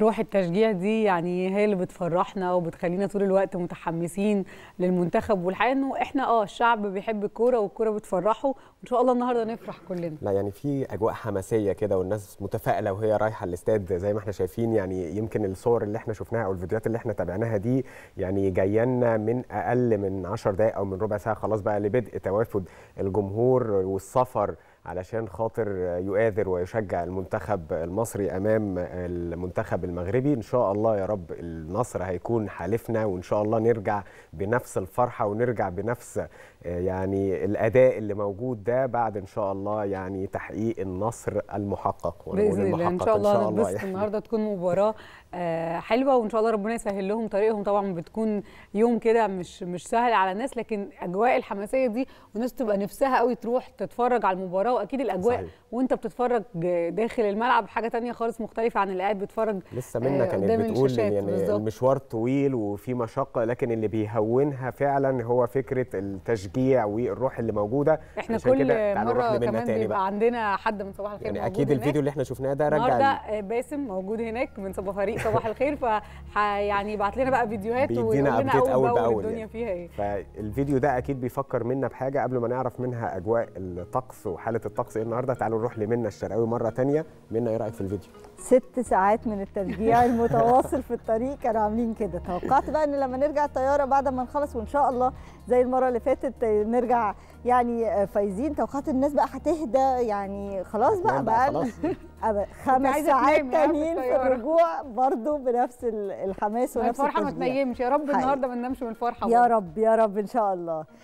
روح التشجيع دي يعني هي اللي بتفرحنا وبتخلينا طول الوقت متحمسين للمنتخب، والحقيقه انه احنا الشعب بيحب الكوره والكوره بتفرحه، وان شاء الله النهارده نفرح كلنا. لا يعني في اجواء حماسيه كده والناس متفائله وهي رايحه الاستاد زي ما احنا شايفين. يعني يمكن الصور اللي احنا شفناها او الفيديوهات اللي احنا تابعناها دي يعني جايه لنا من اقل من 10 دقائق او من ربع ساعه خلاص بقى لبدء توافد الجمهور والسفر علشان خاطر يؤازر ويشجع المنتخب المصري امام المنتخب المغربي. ان شاء الله يا رب النصر هيكون حالفنا، وان شاء الله نرجع بنفس الفرحه ونرجع بنفس يعني الاداء اللي موجود ده بعد ان شاء الله يعني تحقيق النصر المحقق. باذن الله ان شاء الله نتبسط يعني. النهارده تكون مباراه حلوه، وان شاء الله ربنا يسهل لهم طريقهم. طبعا بتكون يوم كده مش سهل على الناس، لكن اجواء الحماسيه دي والناس تبقى نفسها قوي تروح تتفرج على المباراه، واكيد الاجواء صحيح. وانت بتتفرج داخل الملعب حاجه تانية خالص مختلفه عن اللي قاعد بيتفرج. لسه منا كانت بتقول يعني المشوار طويل وفي مشقه، لكن اللي بيهونها فعلا هو فكره التشجيع والروح اللي موجوده. احنا كل مره كمان بيبقى عندنا حد من صباح الخير يعني اكيد الفيديو اللي احنا شفناه ده رجع النهارده باسم موجود هناك من فريق صباح الخير، يعني يبعت لنا بقى فيديوهات ويقول لنا اول باول الدنيا فيها ايه. فالفيديو ده اكيد بيفكر منا بحاجه قبل ما نعرف منها اجواء الطقس وحاله الطقس ايه النهارده. تعالوا نروح لمنى الشرقاوي مره ثانيه. منى ايه رايك في الفيديو؟ 6 ساعات من التشجيع المتواصل في الطريق كانوا عاملين كده. توقعت بقى ان لما نرجع الطياره بعد ما نخلص وان شاء الله زي المره اللي فاتت نرجع يعني فايزين، توقعت الناس بقى هتهدى، يعني خلاص بقى 5 ساعات تانيين في الرجوع برضو بنفس الحماس ونفس الفرحه. ما تنيمش يا رب النهارده ما ننامش من الفرحه يا رب يا رب ان شاء الله.